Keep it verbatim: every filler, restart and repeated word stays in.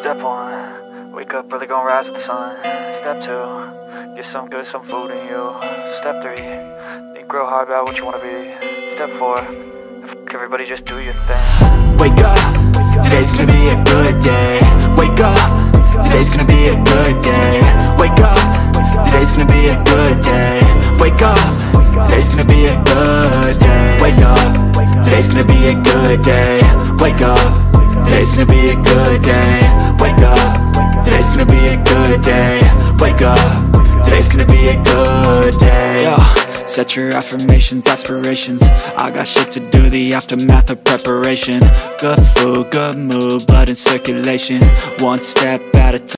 Step one, wake up early, gonna rise with the sun. Step two, get some good, some food in you. Step three, think real hard about what you wanna be. Step four, f everybody, just do your thing. Wake up, today's gonna be a good day. Wake up, today's gonna be a good day. Wake up, today's gonna be a good day. Wake up, today's gonna be a good day. Wake up, today's gonna be a good day. Wake up, today's gonna be a good day. Wake up, today's gonna be a good day. Wake up, today's gonna be a good day. Yo, set your affirmations, aspirations. I got shit to do, the aftermath of preparation. Good food, good mood, blood in circulation. One step at a time.